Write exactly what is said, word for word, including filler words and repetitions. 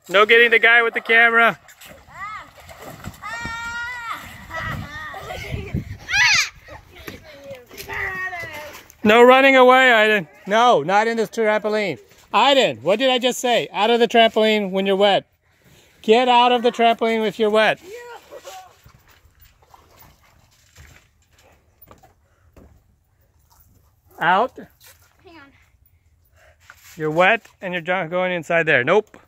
No getting the guy with the camera. No running away, Aidan. No, not in this trampoline. Aidan, what did I just say? Out of the trampoline when you're wet. Get out of the trampoline if you're wet. Out. Hang on. You're wet and you're going inside there. Nope.